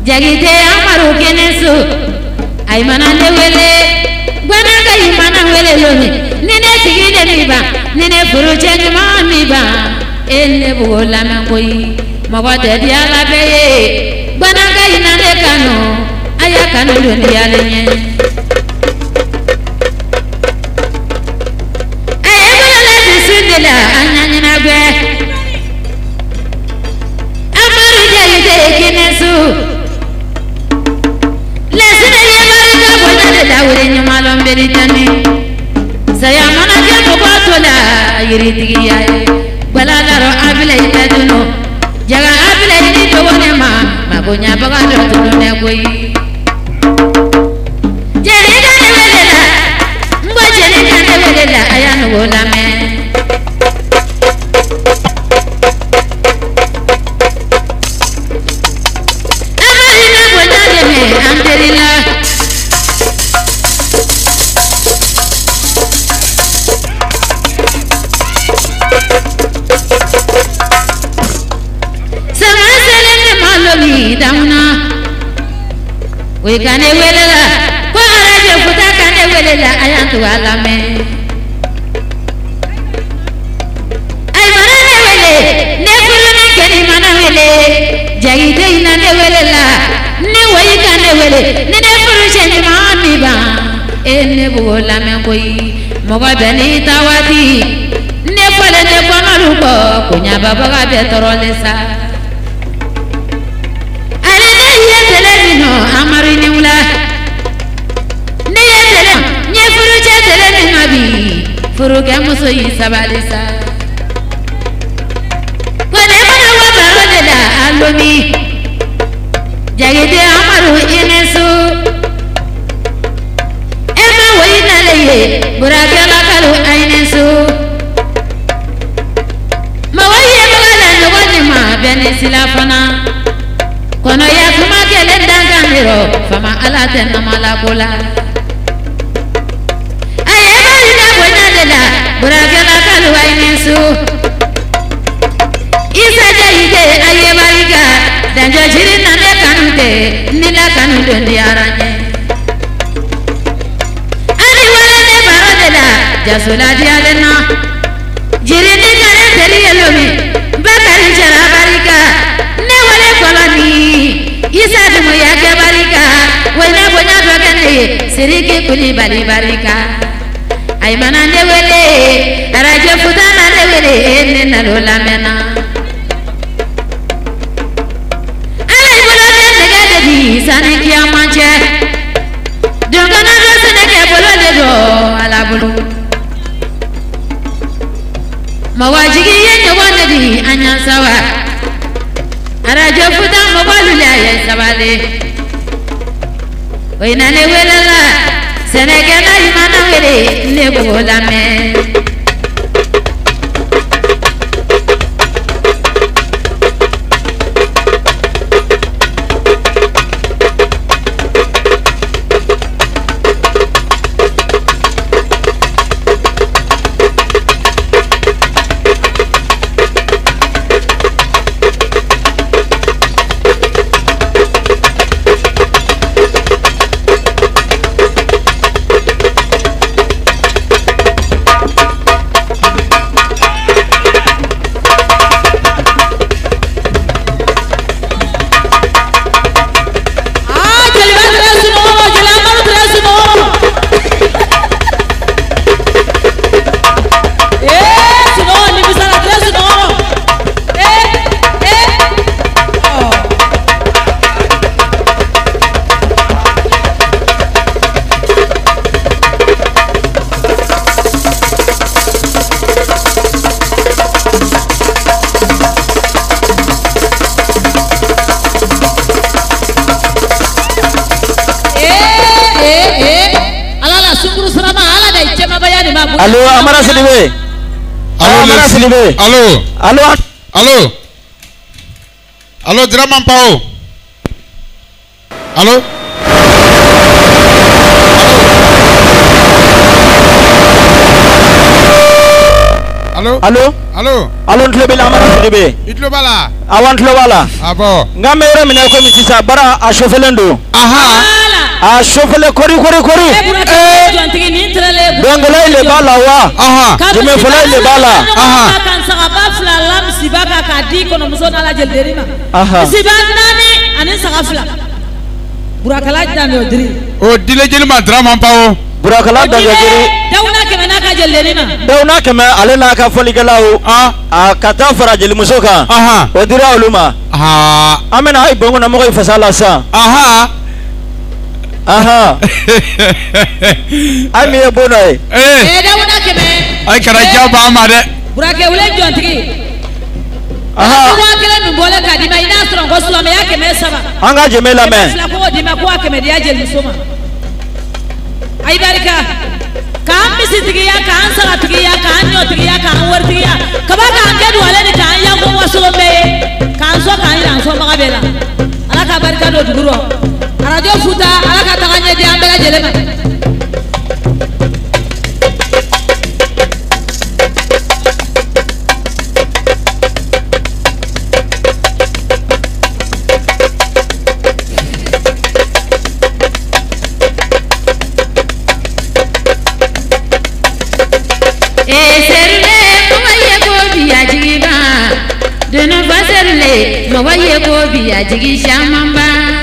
jagite amaru kenesu ay manande wele gwananga imana wele lomi nene tigide miba nene furuche nyuma miba elle bugola mangoyi magode diala beye gwananga inane kanu aya kanu londi yalenye ay bala disindela anyanyina gwe amaru jagite kenesu lesine yebarika bonade dawre nyumalom beritani saya mana jeno batola yiritigi yaye baladaro abile itaduno jaga abile ni towone ma magonya bagado tudune koyi jerida ne welela mbo jerida ne welela ayanu golame amarina bonade me amperila dauna we kane welela ko araje futa kane welela ayantu alame ay manane wele ne fuluna keni manawele jagite ina ne welela ne way kane wele ne furuje ni mami ba ene bugola men koy moga beni tawati ne fole ne konalu ko kunya baba ga be torolesa no amarini wula ne yetele nye furu chetele ni mabi furu ke muso yi sabalisa kone mana wa baro de la alomi jagide amaru inesu ema wina leye burakela kalu ainesu mawaye bagala ngoni ma benesila fana kono ya kuma kele danganiro fama ala tenna malagola ayeba ina bonya dela buragala kalu ainesu isa jaide ayeba riga danjo jirina ne kanute nila kanute ndiaranye ani wala ne baro dela jasula dialena jirini kare teli elomi bakari jara barika ne wale koloni isa dumu ya barika wena bonya dogane siriki kuli bari barika ay manande wele araje futana ne wele enne nalola mena ay bolode negade di sane kiamanche dongana do sene ke bolode do ala bulu mawajigi yenye wone di anya sawa arajo futa mobalu la ya sabale wena ne welela senegena imana wele ne bola me Allo Amara Silibe. Allo Amara Silibe. Allo. Allo. Allo. Allo Draman Pao. Allo. Allo? Allo? Allo? Allo ntlo bela amara sidibe. Itlo bala. Awan ntlo bala. Abo. Ngamere mina ko mi sisa bara a shofelendo. Aha. A shofele kori. Dongala ile bala wa. Aha. Jeme fola ile bala. Aha. Kan saka fla lam sibaka kadi kono muzona la jelderima. Aha. Sibanani anin saka fla. Burakala dame odri. O dile jelma drama pao. Burakala da jeri. Dauna keme naka jelderima. Dauna keme ale na ka foli galawo. A kata fara jeli musoka. Aha. Odira uluma. Aha. Amena ay bongo na mo ko fasala sa. Aha. Aha. Ay mi ebono e. Dauna keme. Ay karaja ba amade. Burake wule jontigi. Aha. Wa kele mbole kadima ina soro ko sulame yake me saba. Anga jemela me. Fla ko dima ko keme dia jeli musoma. Ay barika. Kan misitigiya kan sagatigiya kan nyotigiya kan wartigiya kabaka angedu wale ni kan yango wasulombe kan so kan ila so magabela ala ka barika do duguro radio futa ala ka taganya di ambela jelema Mawaye gobi a jigi shamamba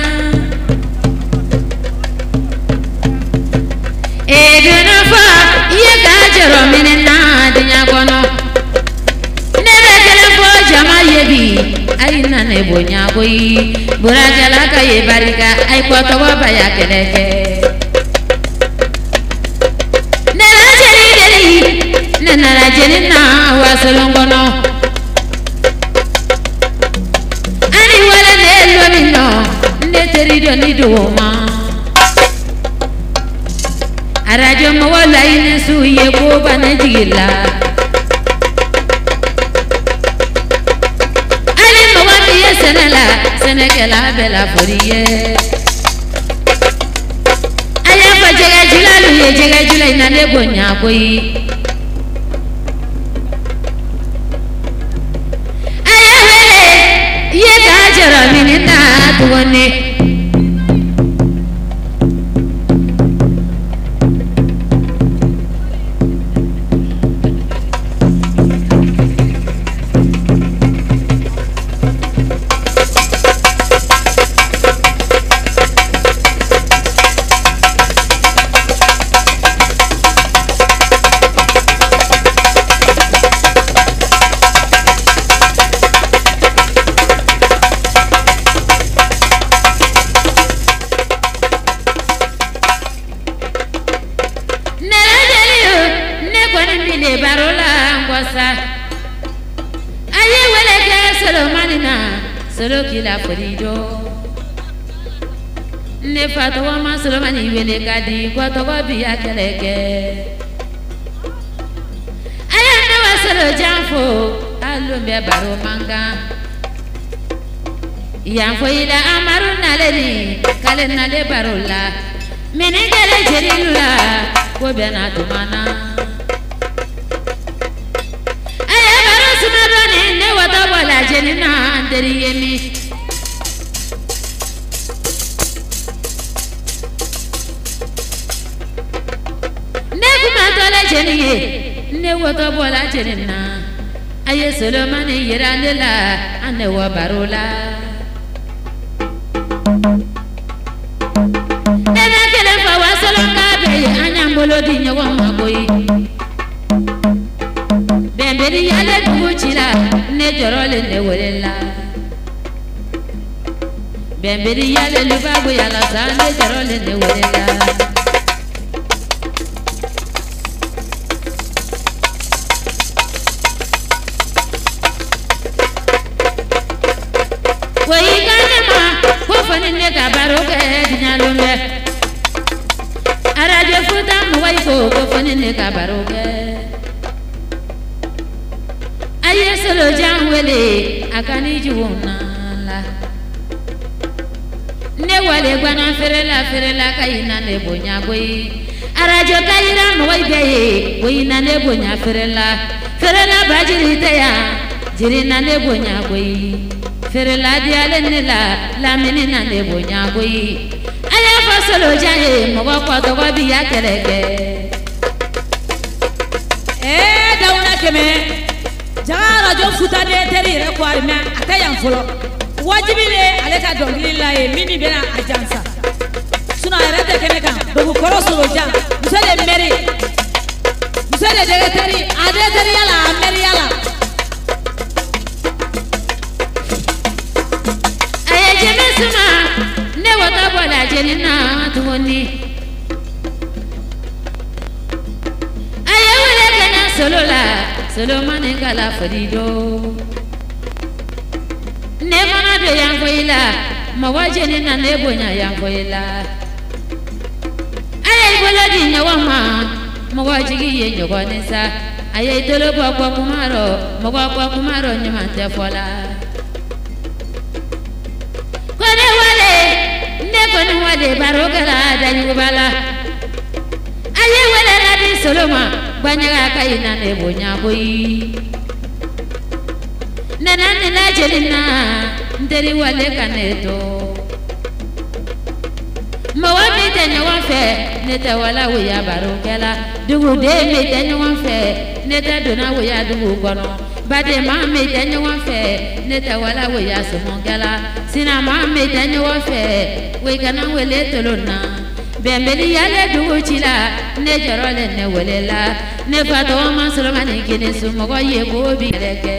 e duna fa ye gajero minna dinya kono nebe telefo jama yebi ay nane bonya boyi burajala kaye barika ay kwato baba ya keleke nana jeri deli nana jeri na wasolongono Neterido ni doma arajo mawala ine suye ko banajila ali mawati yesenala senekela bela foriye aya fajega jilalu ye jega jula ina ne bonya koyi aya wele ye gajara minina tuone la forido ne fatwa ma solomani wele kadi kwa to ko biya keleke aya ne wasalo janfo allo me baro manga yanfo ila amaru naleni kale nale barola menegele jerilula ko bena tumana aya baro sumarone ne wata wala jenina anderi yemi ne woto bola jenna aye solomani yiranela ane wa barola ena kele fa wa solonga be anyambolo di nyawo makoyi bembeli yale duchila ne jorole ne welela bembeli yale lubabu yala sa ne jorole ne welela arajo futa mwai ko fone ne kabaroge aye solo janwele akani juwona la ne wale gwana ferela kayina ne bonya boy arajo kayira mwai beye boyina ne bonya ferela ferela bajiri teya jiri na ne bonya goyi ferela diale ne la mini na ne bonya goyi aya fasolo jaye mo ko to ko bi ya keleke dauna keme jara jo futa de teri re ko arme atayan folo wajibi le ale ka dongili la e mini bena ajansa suna yara de kene kan do ko solo jan musale meri musale de teri ade teri yala meri yala aye jeme suma ne wata bola jenina tuoni aye wele kana solo manengala farido ne mana do yangoila mawajeni na ne bonya yangoila aye bola di nyawama mawajigi ye nyogonesa aye tolo bokwa kumaro nyamante fola kone wale barogala danyubala aye wala radi soloma banyaga kayina ne bonya boyi nana nila jelina nderi wale kaneto mawa mi tenya wanfe neta wala wuya barogala dugu de mi tenya wanfe neta dona wuya dugu kono bade ma mi tenya wanfe neta wala wuya sumongala sina ma mi tenya wanfe we kana wele tolona bembeli yale dugu chila ne jorole ne welela ne fato ma solomani kini sumogo ye ko bi leke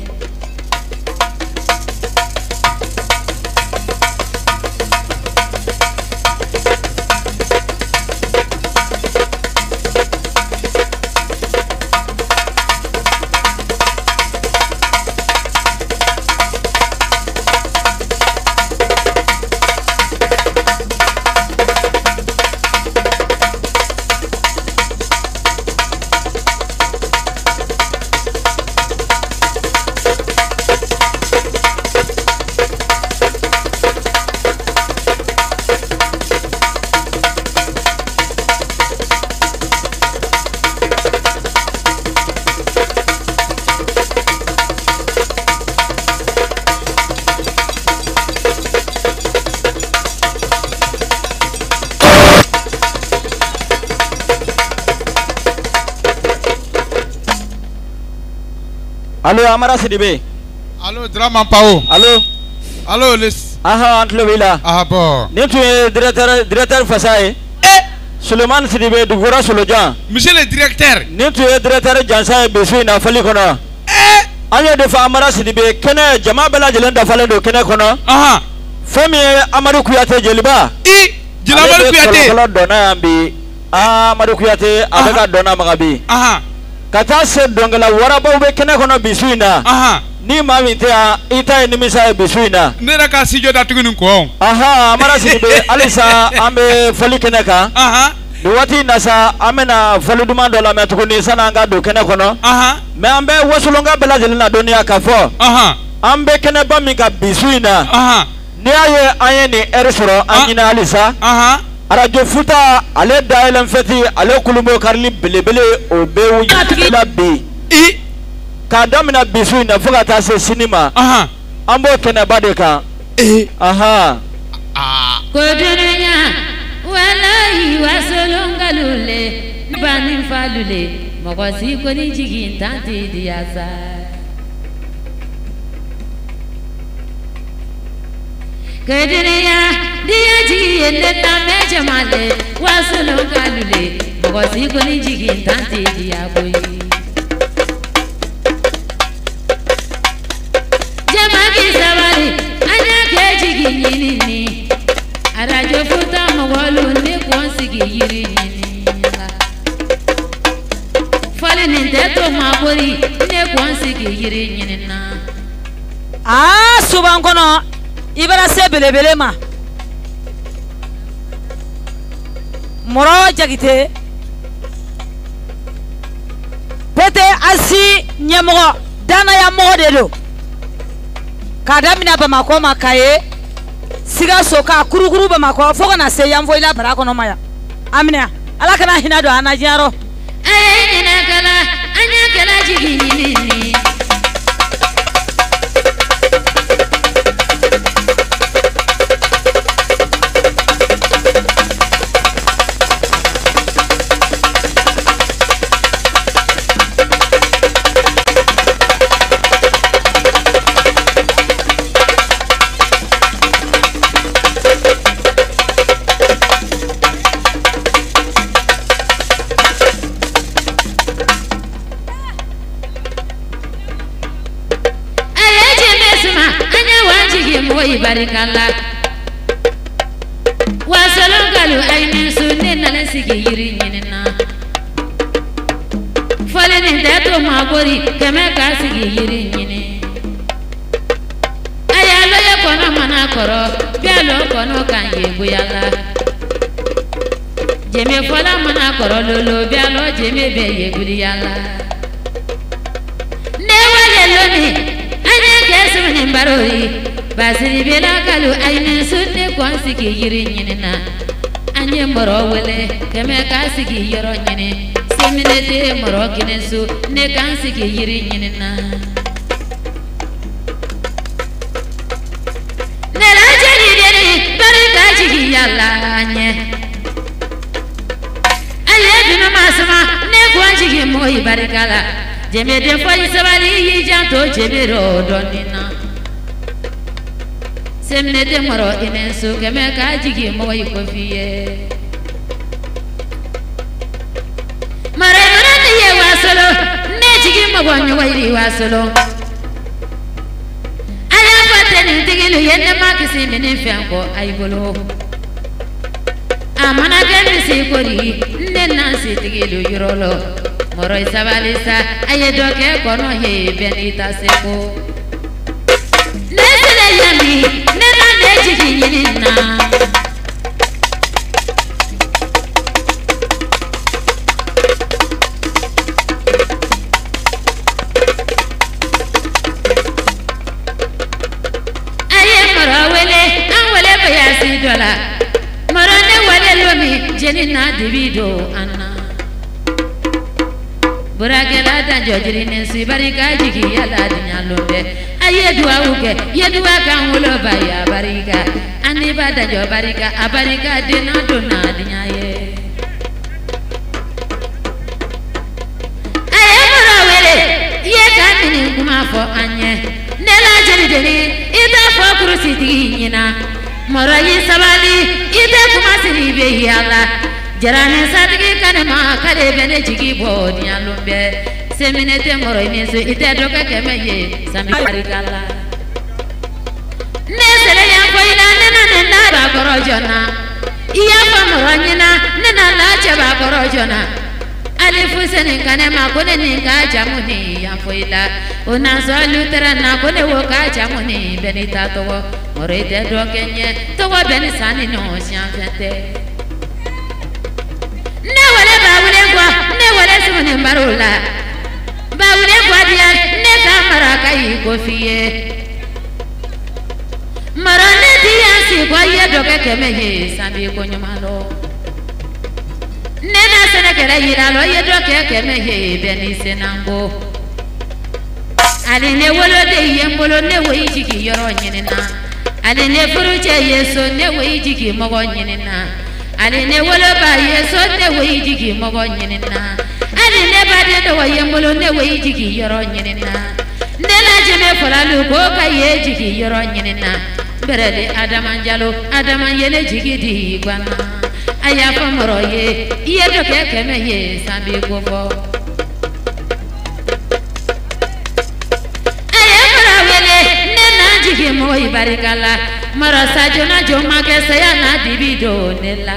Allo Amara Sidibe. Allo Draman Pao. Allo les. Aha antlo wila. Ah bon. Ne tu es directeur Fasaye. Suleiman Sidibe du Gora Solojan. Monsieur le directeur. Ne tu es directeur Jansa Besu na fali kono. Anya de fa Amara Sidibe kene jama bela jelenda fale do kene kono. Aha. Femi Amadou Kouyaté jeliba. Jela Amadou Kouyaté. Kolo dona ambi. Amadou Kouyaté abega dona magabi. Aha. Kata se dongala waraba ube kene kono bisuina. Aha. Ni mawinte ita nimisa bisuina. Nera ka sijo da tugunu ko. Aha Amara Sidibe alisa ambe fali kene ka. Aha. Duwati nasa amena fali dumando la metukuni sana anga do kene kono. Aha. Me ambe wasulonga bela jelina dunia kafo. Aha. Ambe kene ba mi ka bisuina. Aha. Ni aye ni erisoro anyina alisa. Aha. Radio Futa ale daelen feti ale kulumbo karli belebele obewu la bi. Ka damina bisuina fuka ta se sinima. Aha. Ambo kene badeka. Aha. Kodenya wallahi wasolonga lule bani falule mokosi koni jigin tanti diasa Kodenya dia jigi ende tame jamale wasolonga lule mokosi koni jigin tanti diaboi Jamaki sabari anya ke jigi nyini Radio Futa mawolu ne konsigi yiri nyini Fali ninteto mabori ne konsigi yiri nyini na suban kono ibara se belebele ma moro jagite pete asi nyemogo dana ya modelo kadamina ba makoma kaye siga soka kurukuru ba mako fogo na se yamvo ila bara kono maya amina ala kana hina do anajaro anya kala jigi moyi barikalla wasalongalu ayni sunne nana sigi yiri nyinina fale ni dato magori keme ka sigi yiri nyini ayalo ye kono mana koro bialo kono kan yego yalla jeme fola mana koro lolo bialo jeme be yego yalla ne wale loni anya kesu ni barori basiri bela kalu ayni sunne kon sigi yiri nyinina anye moro wele keme ka sigi yoro nyini semine de moro kinesu ne kan sigi yiri nyinina ne la jeli deni barika jigi yalla anye aye bino masama ne kon jigi moyi barikala jeme de foyi sabali yi janto jeme ro donina semne de moro inesu keme ka jigi moyi kofiye mare mara de ye wasolo ne jigi mogo nyoyi wasolo aya pateni tigilu yende makisi mini fenko aybolo amana gemi si kori ne nansi tigilu yurolo moro isabalisa aye doke kono he benita seko nesile yami nena nejigi yinina aye moro wele an wele bayasi dola moro ne wele lomi jenina divido anna burakela danjo jiri nensi barika jigi yala dinyalombe aye duwa uke ye duwa kan wolo baya barika ani ba danjo barika abarika dina dona dinyaye aye moro wele ye kamini kuma fo anye nela jiri deni ita fo kurusi tigi nyina moro yi sabali ita kuma siribe yala jarane sadigi kanema kale bene jigi bodi alumbe semine te moro ineso ite doka kemeye sami barikala nesele yankoina nena nena ba korojona iya fa moro nyina nena la cheba korojona alifu sene kanema kone ninka jamuni yanfoila ona so lutera na kone woka jamuni benita togo moro ite doka nye togo beni sani no sianfete ne wale bawule kwa ne wale sumune mbarula bawule kwa dia ne kamara kai kofiye marane dia si kwa ye doke kemehe sabi konyumalo ne na sene kere yiralo ye doke kemehe beni senango ali ne wolo de yembolo ne woyi jigi yoro nyinina ali ne furuche yeso ne woyi jigi mogo nyinina ali ne wolo ba yeso ne woyi jigi mogo nyinina ali ne ba de do yembolo ne woyi jigi yoro nyinina ne la jeme folalu ko ka ye jigi yoro nyinina berede adamanjalo adaman yele jigi di gwana aya fa moro ye ye do ke keme ye sambi gofo aya mara wele ne na jigi moyi barikala mara sajona joma ke saya na dibido nela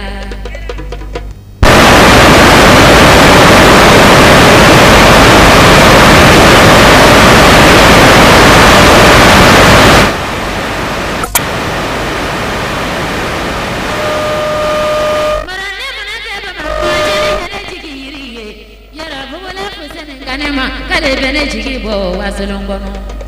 kale bene jigi bo wasolongono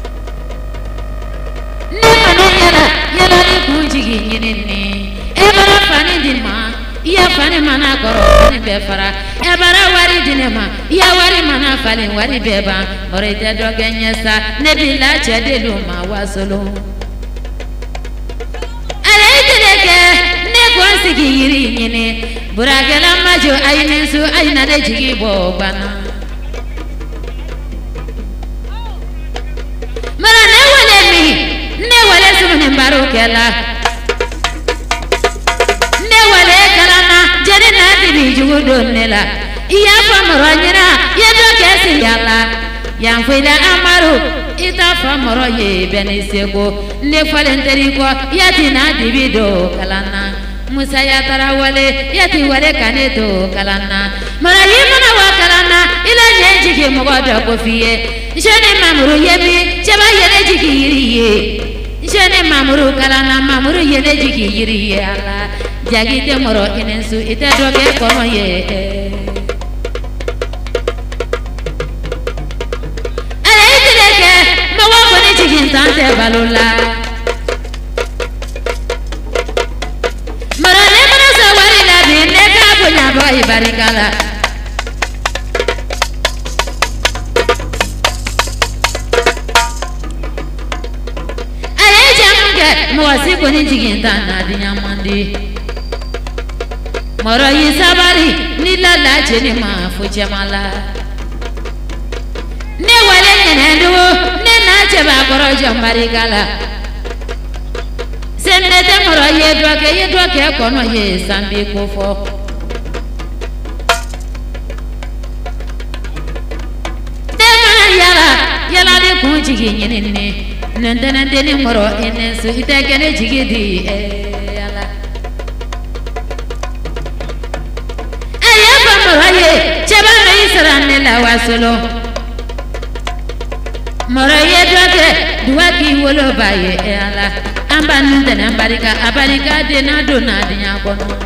ne mana yala ni kunjigi nyinini e bara fani dinma ya fani mana koro ni be fara e bara wari dinema ya wari mana fani wari beba ore te do genyesa ne bila chedelu ma wasolo ale itileke ne konsigi yiri nyini buragela majo ayinensu ayina de jigi bo bana mara ne wale mi ne wale sumune mbaro kela ne wale kalana jere na dibi jugo nela iya fa moranyina yedo kesi yala yan fida amaru ita fa moro ye benisego ne falenteri ko yati na divido kalana Musa ya tarawale yati wale kaneto kalana marayi mana wa kalana ila nyenjike mogodo ko fiye jene mamuru yemi cheba yene jiki yiriye jene mamuru kalana mamuru yene jiki yiriye ala jagite moro inensu ite doge kono ye ale itileke mawa koni jiki tante balula marane mana sawari la binne ka punya boy barikala Mwasi koni jiginta na dinyamandi Moro yi sabari ni lala jeni ma fujamala Ne wale nyenendu ne na cheba koro jambari gala Senete moro ye doke kono ye sambi kufo Dema yala de kunjigi nyenene Nende ni moro inensu itekene jigidi ala Ayaba moro ye cheba na isarane la wasolo Moro ye doke duwaki wolo baye ala amba nende na abarika de na dona dinya kono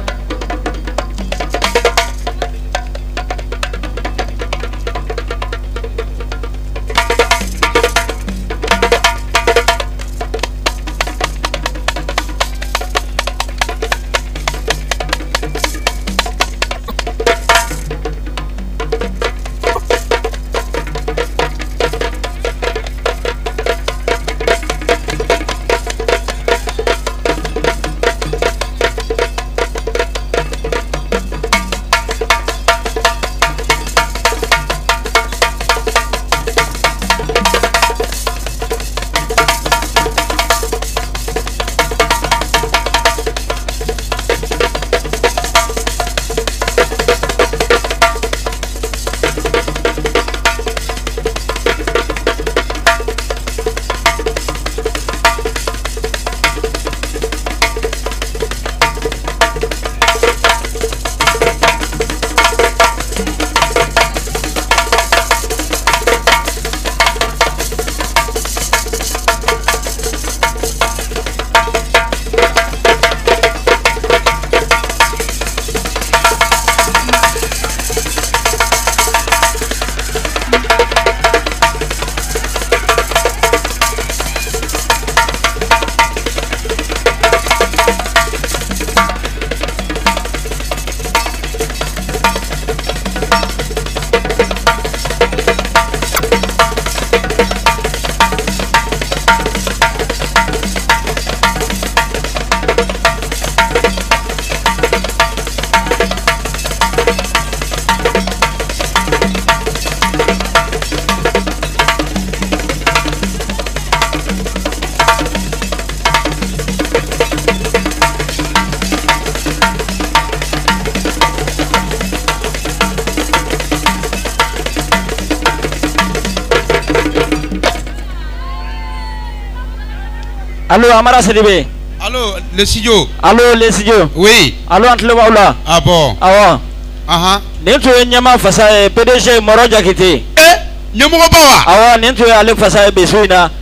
Allô, Amara Sidibé. Allô, le studio. Allô, le studio. Oui. Allô, Antle Waula. Ah bon. Ah ouais. Nentu nyama fasa PDG Moro Jakite. Nyomugo bawa. Awa nentu ale fasa besuina.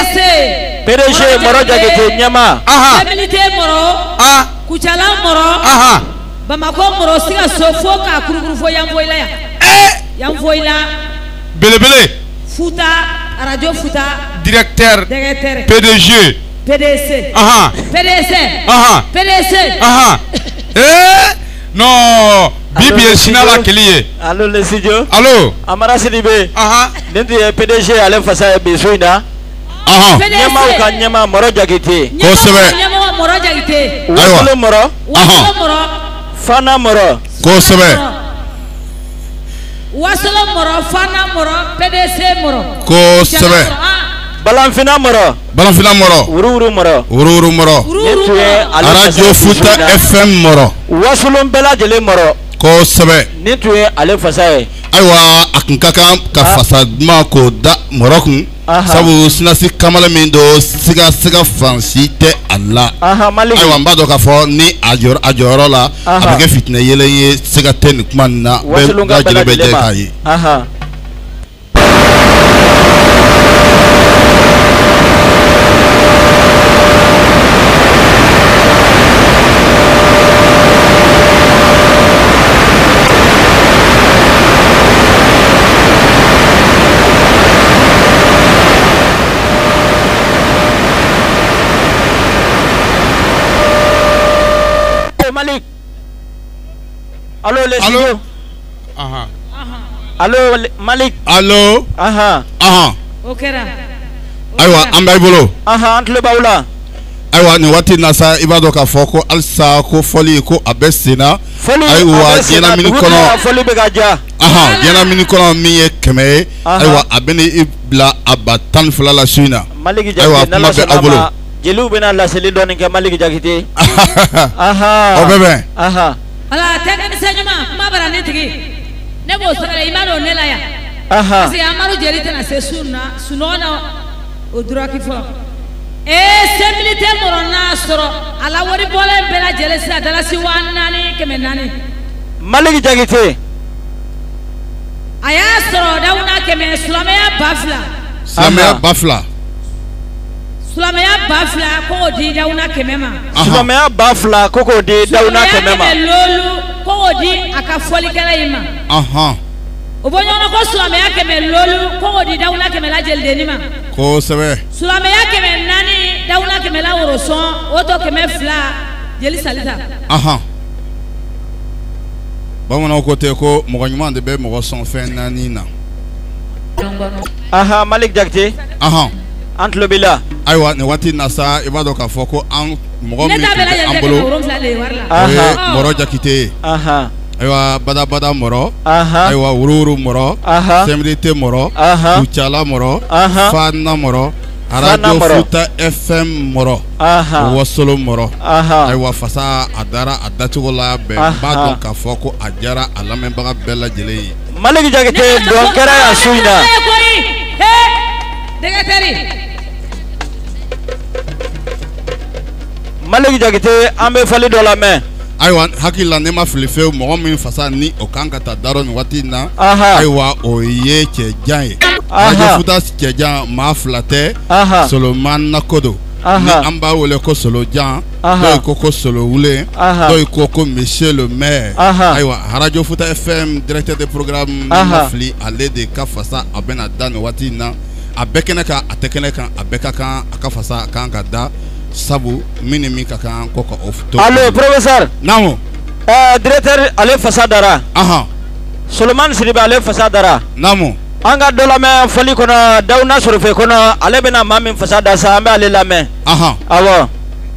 PDG Moro Jakite nyama. Emilite Moro. Kuchala Moro. Bamako Moro siga sofo ka kurukuru fo yamvoila ya. Yamvoila. Bele. Futa, radio Futa. Directeur. PDG. PDC. PDC. Non. Bibi Sinala Keliye. Allô le studio. Allô. Amara Sidibé. Nentu PDG ale fasa besuina. Nyama uka nyama Moro Jakite. Nyama Moro Jakite. Wasolo Moro. Fana Moro. Kosebe. Wasolo Moro, Fana Moro, PDC Moro. Kosebe. Balanfina Moro. Ururu Moro. Radio Futa FM Moro. Wasolo Bela Jele Moro. Kosebe. Nentu ale fasa. Aywa akinkaka ka fasa ma ko da Morokun. sabu sinasi kamala min do siga fansi tɛ a la ayiwa n b'a dɔn k'a fɔ ni a jɔyɔrɔ la a bɛ kɛ fitinɛ yɛlɛ ye siga tɛ nin kuma nin na bɛɛ lajɛlen bɛ jɛ k'a ye. Allô les studios. Allô Malik. Allô. Okera. Ayiwa an bɛ bolo. An tulo b'aw la. Ayiwa nin waati na sa i b'a dɔn k'a fɔ ko halisa ko fɔli ko a bɛ sen na. Ayiwa diɲɛlamini kɔnɔ. Fɔli bɛ ka diya. Diɲɛlamini kɔnɔ min ye 100 ye. Ayiwa a bɛ ni bila a ba 12 la su in na. Malik Jakite kuma bɛ aw bolo. Jeliw bɛna laseli dɔɔni kɛ Malik Jakite. O bɛ bɛn. Ala technicien ɲuman kuma bara ne tigi ne b'o sɔrɔ i ma dɔn ne la yan parce que Amadu Jeli tɛna se sunɔgɔ na o duraki fɔlɔ semili tɛ mɔrɔna sɔrɔ a la wari bɔlen bɛɛ lajɛlen sisan dalasi 4,400 Malik Jakite a y'a sɔrɔ Dawuna 100 silamɛya 2,000 silamɛya 2,000 silamɛya 2,000 ko di Dawuna 100 ma silamɛya 2,000 ko di Dawuna 100 ma lolu ko di a ka fɔlikɛla in ma o bɔ ɲɔgɔn ko silamɛya 100 lolu ko di Dawuna 100 la jelideni ma kosɛbɛ silamɛya 400 Dawuna 100 la worosɔn o to 200 jeli salita bamananw ko ten ko mɔgɔ ɲuman de bɛ mɔgɔ sɔn fɛn 4 na Malik Jakite an tulo b'i la. Ayiwa nin waati na sa i b'a dɔn k'a fɔ ko an mɔgɔ min tun tɛ an bolo o ye Mɔrɔ Jakite ye ayiwa badabada Mɔrɔ ayiwa Wuruwuru Mɔrɔ Semilite Mɔrɔ Kucala Mɔrɔ Fana Mɔrɔ Radio Futa FM Mɔrɔ Wasolo Mɔrɔ ayiwa fasa a dara a dacogo la bɛɛ b'a dɔn k'a fɔ ko a diyara a lamɛnbaga bɛɛ lajɛlen ye. Malik Jakite dɔn kɛra yan su in na. Malik Jakite an bɛ fɔli dɔ lamɛn. Ayiwa hakili la ne ma fili fewu mɔgɔ min fasa ni o kan ka taa daro nin waati in na ayiwa o ye cɛjan ye Radio Futa cɛjan maa 2 tɛ Solomana Kodo ni an b'a wele ko Solojan dɔw ko Solowule dɔw ko Monsieur le Maire ayiwa Radio Futa FM directeur de programme ne ma fili ale de ka fasa a bɛna da nin waati in na a bɛɛ kɛnɛ kan a tɛ kɛnɛ kan a bɛɛ ka kan a ka fasa a kan ka da sabu min ka kan ko ka to. Allo professeur. Naamu. Directeur ale fasa dara. Solomani Siribe ale fasa dara. Naamu. An ka dɔ lamɛn fɔli kɔnɔ Dawuna Sorofe kɔnɔ ale bɛna maa min fasa da sa an bɛ ale lamɛn. Awɔ.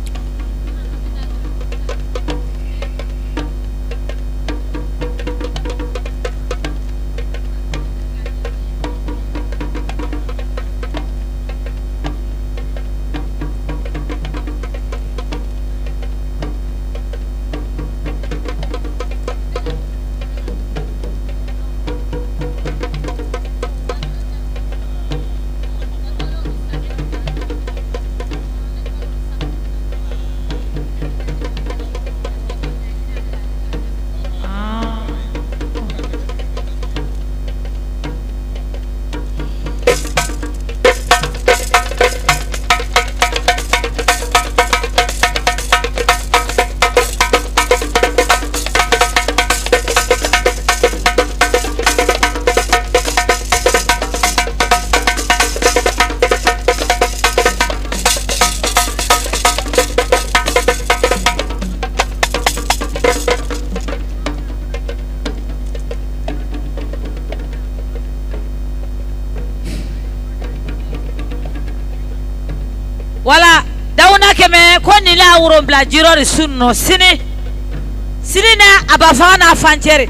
Wala Dawuna 100 ko ni la wuro bla jiro ri sunno sini na abafana fancere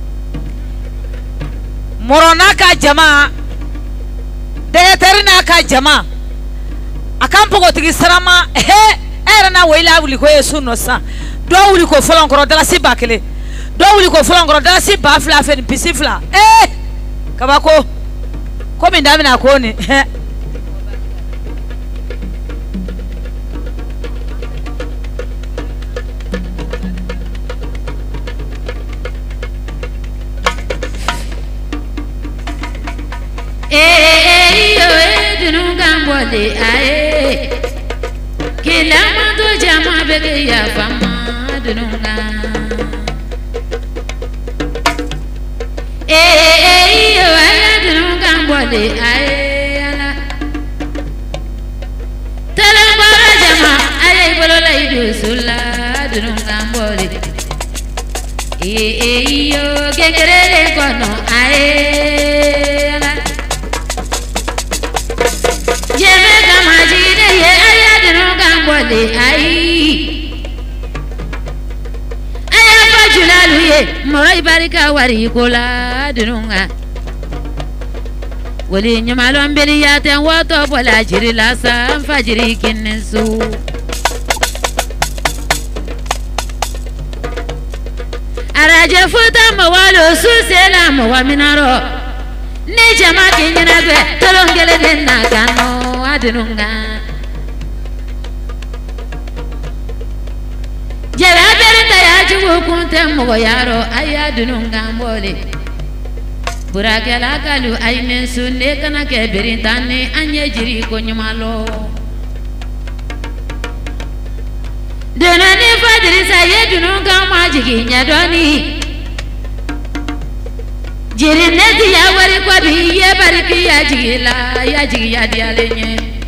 morona ka jama deterina ka jama akan pogo tigi sarama era na wela wuli ko sunno sa do wuli ko folon ko dala si bakele do wuli ko folon ko dala si ba fla fe ni pisifla kabako ko min damina ko ni bole ae kila mando jama bege ya fama dununga yo aya dununga bole ae ala talambara jama aye bolo la idusula dununga bole yo gegerele kono ae ala jeme kama jide ye aya dununga bole ai aya fajulalu ye moy barika wari kola dununga wali nyamalon beli ya ten woto bola jiri la sa fajiri kinsu araje futa mawalo susela mawaminaro ne jama kinyina be tolongele denna kano adununga jara berta ya jugo kunte mo yaro aya dununga mbole burakela kalu aymen sunne kana ke berintane anye jiri ko nyumalo denani fadri saye dununga majigi nyadoni jiri nezi ya wari kwa biye bariki ya jigila ya jigi ya dialenye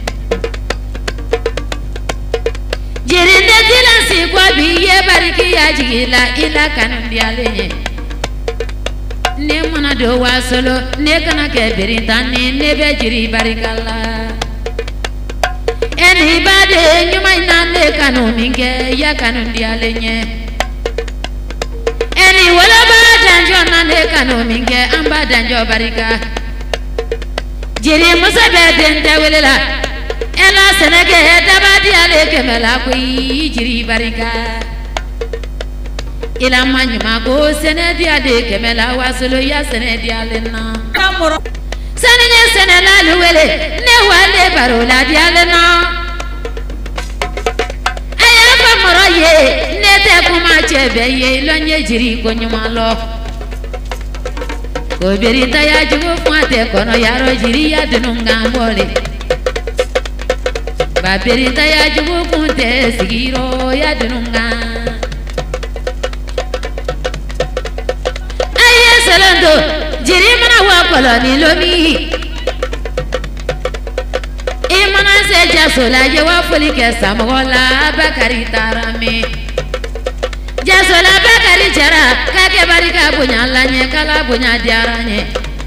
jiri nezi lansi kwa biye bariki ya jigila ila kanu dialenye ne mana do wasolo ne kana ke berintani ne be jiri barikala eni bade nyuma ina ne kanu minge ya kanu dialenye eni wala ba danjo na ne kanu minge amba danjo barika jiri musa be dente welela ela senege daba diale kemela ko jiri barika ila manyuma ko senedi ade kemela wasolo ya senedi alena kamoro senene senela luwele ne wale barola dialena aya fa moro ye ne te kuma chebe ye lonye jiri ko nyuma lo ko berita ya jugo fate kono yaro jiri ya dununga mbole ba berita ya jugo kunte sigiro ya dununga salando jiri mana wa koloni lomi imana se jasola je wa foli ke samola bakari tarami jasola bakari jara kake barika bunya lanye kala bunya diaranye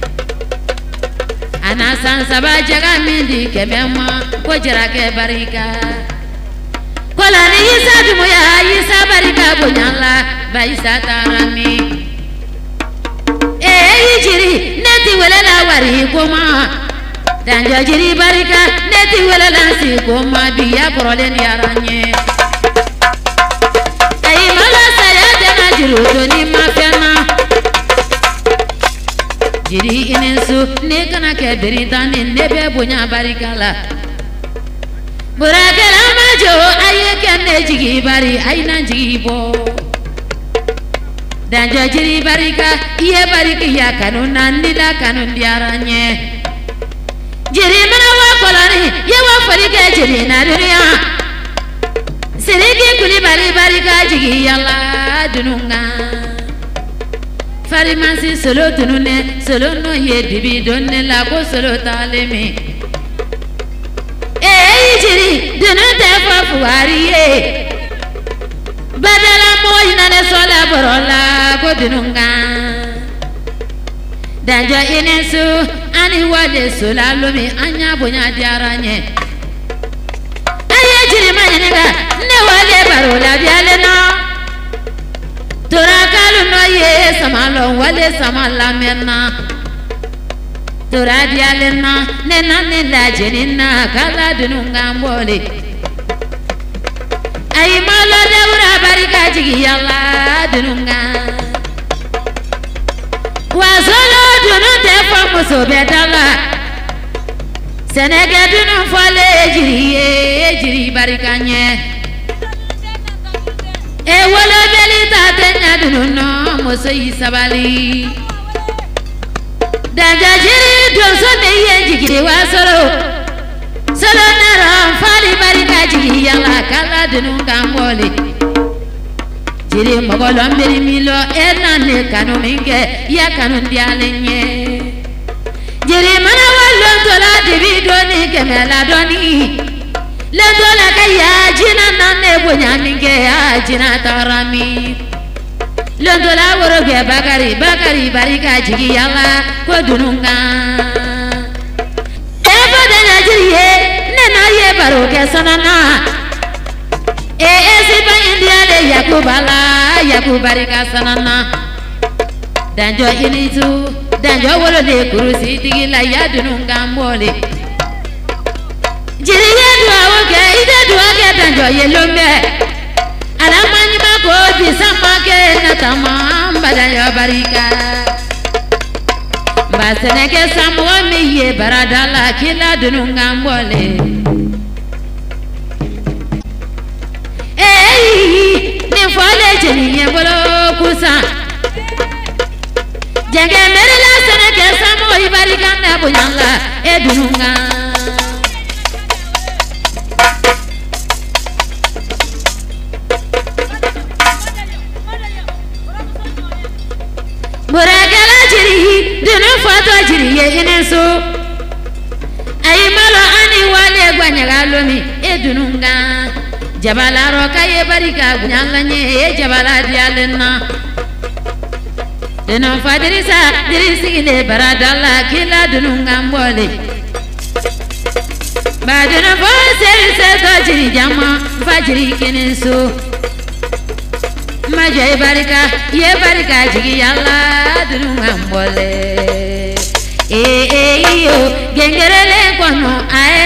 ana san saba jaga mindi ke mema ko jara ke barika kolani isa dumuya isa barika bunya la ba isa tarami jiri neti welela wari koma danjo jiri barika neti welela si koma biya korolen yaranye ay mala saya dena jiru doni mafena jiri inensu ne kana ke beritani nebe bunya barika la burakela majo aye kenne jigi bari ayna jigi bo danjo jiri barika iye bariki ya kanuna nila kanun diaranye jiri mana wa kolani ye wa farike jiri na dunia siriki kuli bari barika jigi yalla dununga farimansi solo dunune solo no ye dibi donne la ko solo talemi jiri dunute fa fuwariye badala moy nane sola borola ko dununga danjo inesu ani wale sola lomi anya bonya diaranye aye jiri manyenga ne wale barola diale no tora kalu no ye samalo wale samala menna tora diale na ne nane la jenina kala dununga mbole ay malo dawra barika jigi yalla dununga wa solo dunu te famu so bedala senege dunu fale jiri barika nye e wala beli ta tenya dunu no moso isabali daja jiri doso ne ye jigi wa solo dunu kambole jiri mogolo mbiri milo enane kanu minge ya kanu ndialenye jiri mana wallo tola divido ni kemela doni le dola kaya jina nane bonya minge ya jina tarami le dola woroge bakari barika jigi yalla ko dununga ebo de najiriye nena ye baroke sanana sipa india de yakubarika sanana danjo initu danjo wolo de kurusi tigila ya dununga mbole jiriye duawoge ide duage danjo yelombe alamanyi mako bisamake natama mbadayo barika baseneke samwo miye baradala kila dununga mbole ni fole jeni yebolo kusa jenge merela seneke samo ibarika na bunyanga edununga buragala jiri dunu foto jiri ye ineso ay malo ani wale gwanyaga lomi edununga jabala roka ye barika gunyanga nye jabala dialena deno fadirisa dirisigile baradalla kila dununga mbole badena bose se jiri jama fajiri keneso maje ye barika jigi yalla dununga mbole yo gengerele kono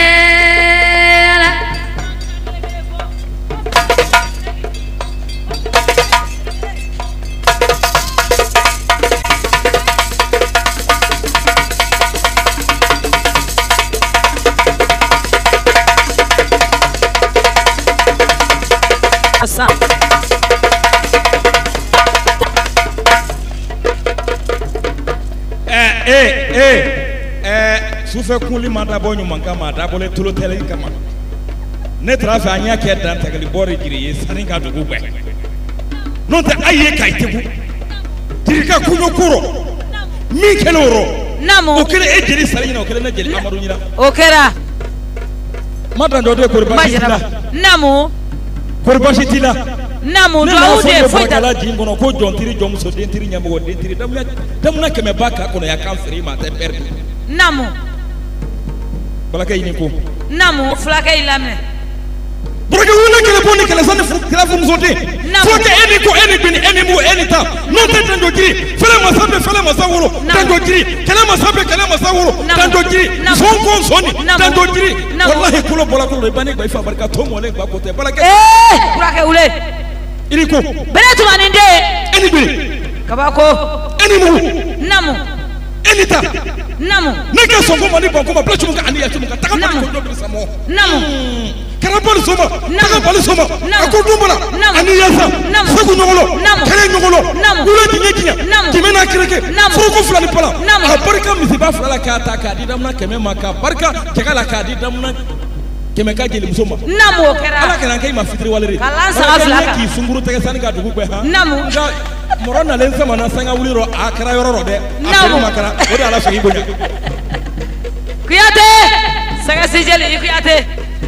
sufe kunli madabo nyumanka madabo le tulo tele kama ne trafe anya ke dan tagali bore jiri ye saringa dugu gbe non ta aye kaitegu dirika kunyo kuro mi keloro namo o kele e jiri saringa o kele na jeli amaru nyina o kera madan do korba tila namo korba tila namo do de foita la jimbono ko jontiri jomso dentiri nyamo dentiri damna keme baka kono ya kanseri ma te perdu namo balaka yini ko namo flaka ilame broke wona kele boni kele sanne kala fu musote foke eni ko eni bini eni mu eni ta non te tanjo jiri fele masawuro tanjo jiri kele masawuro tanjo jiri sonko soni tanjo jiri wallahi kulo bola ko bani gba ifa barka to mo le gba ko te balaka flaka ule ini ko bele to maninde eni bini kabako eni mu namo eni ta namo neke songo mani bonko ma plachu ka aniya chumu ka taka ko do bi samo namo karabol soma taka bol soma akudu mala aniya sa sagu nyogolo kale nyogolo ula dinyekinya kimena kireke fuko fulani pala a barka misiba fulala ka ta ka di damna keme maka barka kegala ka di damna keme ka jeli musoma namo kera ala kana kai ma fitri walere kala sa aflaka ki sunguru tege sani ga dugu gbe ha namo morona len sama na sanga wuliro akara yororo de namo makara o de ala so yibonya kuyate saga sijeli kuyate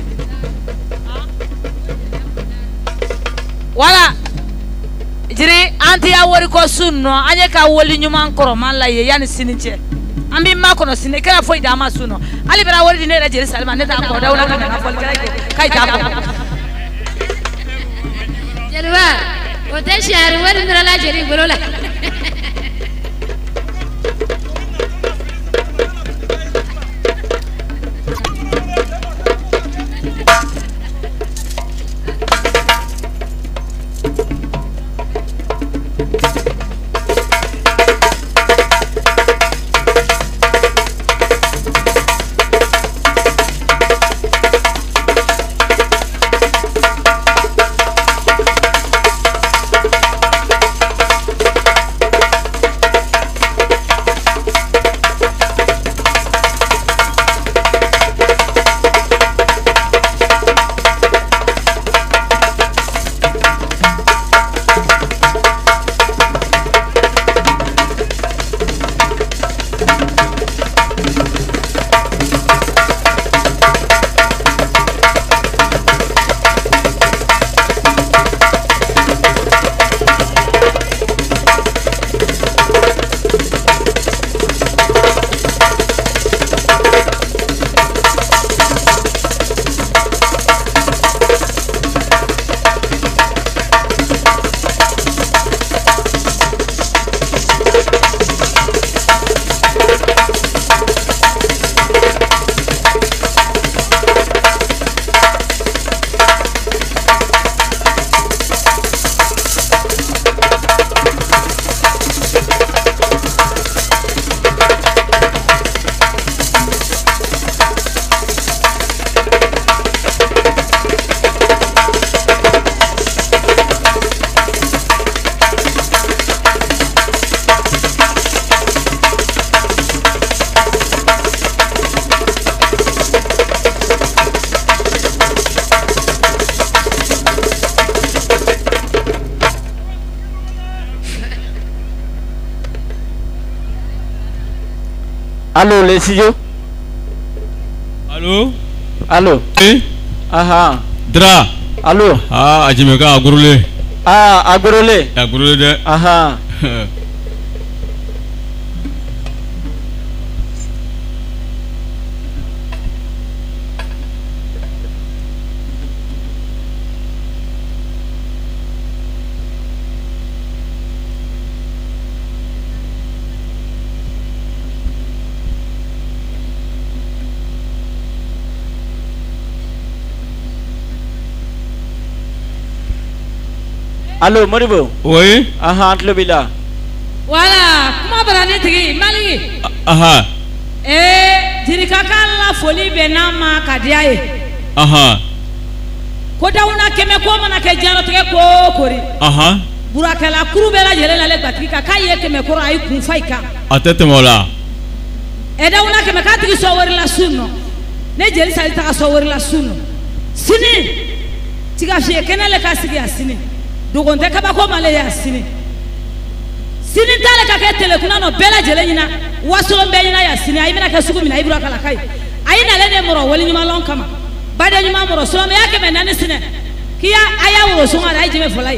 wala jiri anti ya wori ko sunno anye ka woli nyuma nkoro man la ye yani sininche ambi ma kono sinne kala foi da ma sunno ali bra wori dine jiri salma ne ta ko da wala ka fol kai ta ko jerwa o te shari wori ndra la jiri bolola Allô, les studios. Allô. Allô. Aha. Dra. Allô. Ah, ajimeka agurule. Ah, agurule. Agurule de. Aha. Allô, Moribo. Oui. Aha, entre bila. Voilà, comment barane tigi mali. Aha. Dirika kala foli benama kadiaye. Aha. Koda una keme ko mana ke jaro tege ko kori. Aha. Burakala kuru bela jele na le batika kaye keme ko ay kun faika. Atete mola. Eda una keme ka tigi so wori la sunno. Ne jeli sali ta so wori la sunno. Sini. Tiga fiye kenele ka sigi asini. Dogonte kaba ko male ya sini sini tale ka ke telekuna no bela jele nyina wasolo be nyina ya sini ayi mena ka sugu mina ibro kala kai ayi na le ne moro woli nyima lon kama bade nyima moro so me yake menane sine kiya aya woro so ngara ayi jeme folai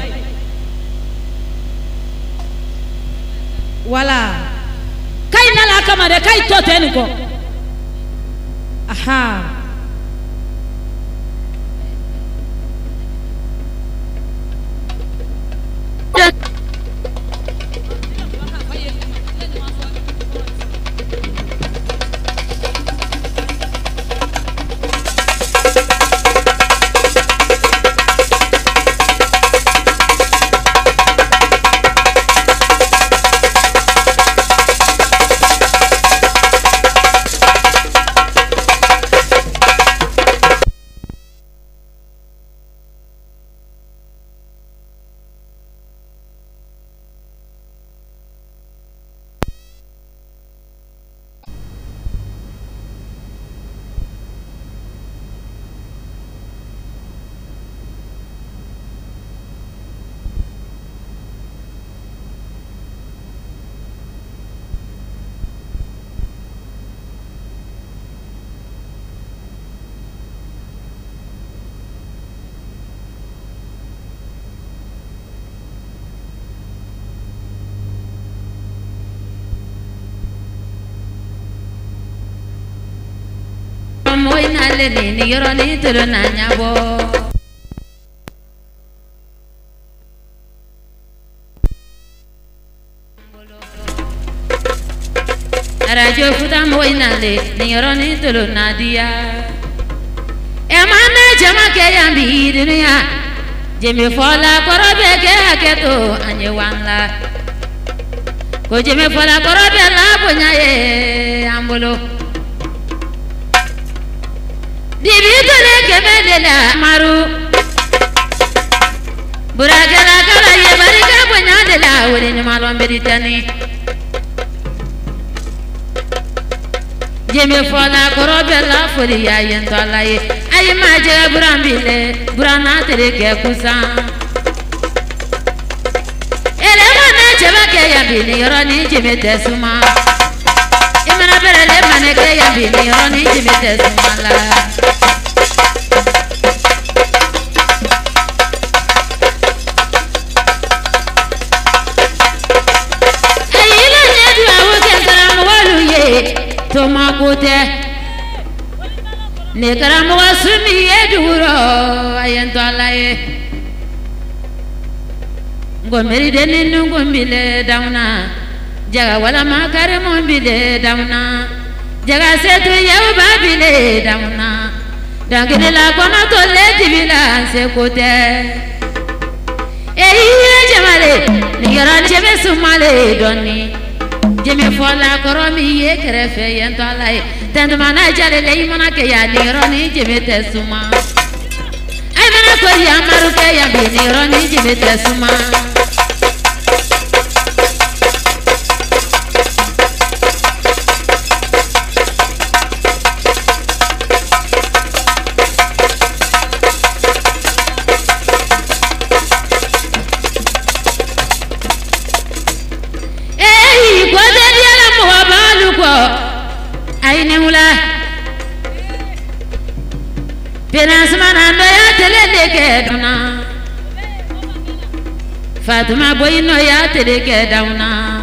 wala kai na la kama de kai to teni ko aha Moi nale ni yoro ni tulu na nyabo. Radio futa moi nale ni yoro ni tulu na dia. Emane jama ke yambi dunia. Jemi fola korobe ke aketo anye wanla. Ko jemi fola korobe la bonya ye ambolo. Dibitole kemelela maru Buragala kala ye barika bonya de la wori ni malon beritani Jeme fola korobe la fori ya yento alaye ay maje burambile burana tere ke kusa Ele mana jeba ke ya bini yoro ni jeme tesuma Imana berele mane ke ya bini yoro ni jeme tesuma la Toma kote ne karamu wasuni eduro ayento alaye ngomeri deni ngombile dauna jaga wala makare mombile dauna jaga setu yau babile dauna dangene la kona to le dibila se kote jamale ni yaran jeme sumale doni Jeme fola koromi ye kerefe yento alaye tendo mana jale le imana ke ya ni roni jeme tesuma ay mana ko ya maru ke ya bi ni roni jeme tesuma Finansmana no ya teleke duna Fatuma boy no ya teleke dauna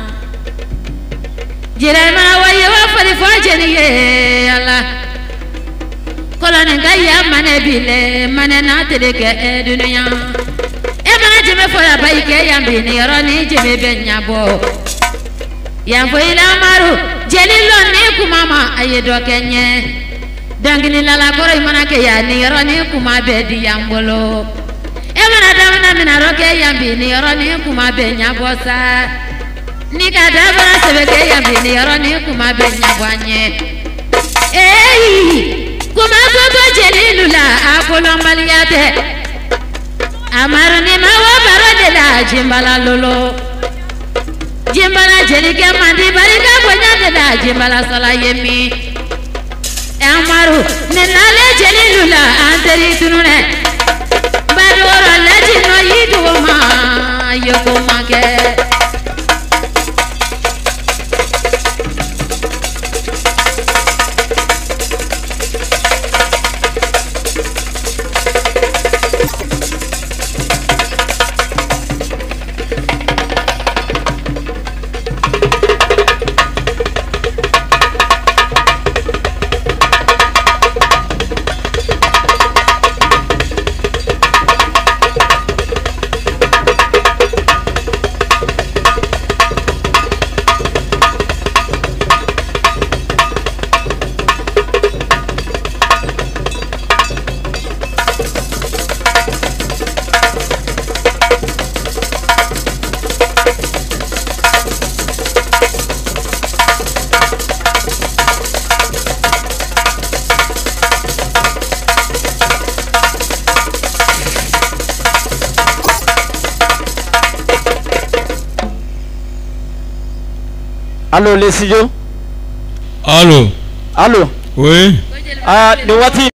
Jirema waye wa fari fajeni ye Allah Kolane gaya mane bile mane na teleke dunya E mana jeme foya bayike yambini yoroni jeme benyabo Yambo ila maru jelilo ni kumama ayedo kenye Dangini lala koro imana ke ya ni yoroni kuma bedi yambolo E mana damana mina roke yambi ni yoroni kuma benya bosa Ni kadabara sebeke yambi ni yoroni kuma benya bwanye Ei kuma soto jelilula akolo maliyate Amaru ni mawa barode la jimbala lolo Jimbala jelike mandi barika bonya da jimbala sala yemi Amaru nenale jelilula anteri tunune Badoro lajino yiduma yokomake Allô les studios? Allô? Allô? Oui? Ah, de what